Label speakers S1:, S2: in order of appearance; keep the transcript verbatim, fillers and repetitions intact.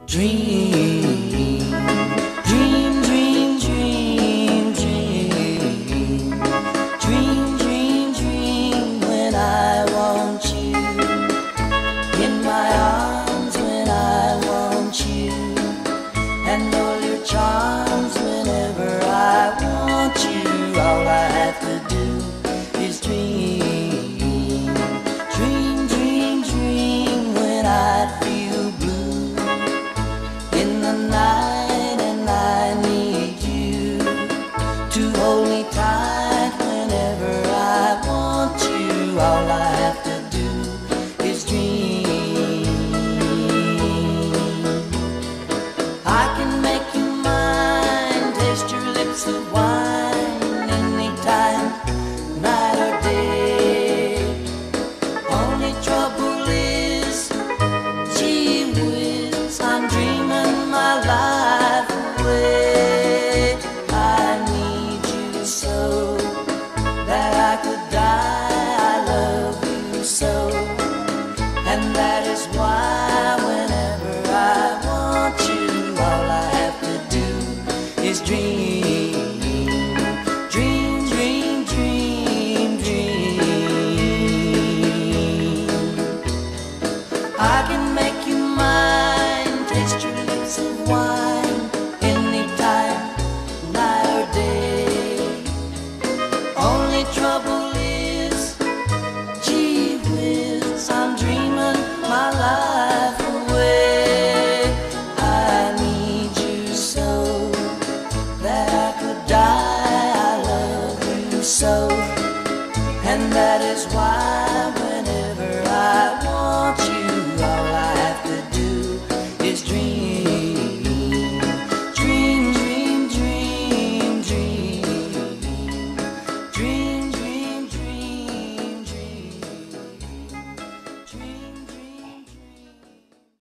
S1: Dream, dream, dream, dream, dream. Dream, dream, dream when I want you. In my arms when I want you. And all your charms whenever I want you. All I have to do is dream. Dream, dream, dream when I feel blue in the night, and I need you to hold me tight whenever I want you. All I have to do is dream. I can make you mine, taste your lips of wine anytime, night or day. Only trouble is, gee whiz, I'm dreaming my life away. I need you so that I could die. I love you so, and that is why whenever I want you, all I have to do is dream. Dream, dream, dream, dream. I can make you mine, taste your lips of wine anytime, night or day. Only trouble is, gee whiz, I'm dreaming my life away. I need you so that I could die. I love you so, and that is why whenever I want you, all I have to do is dream.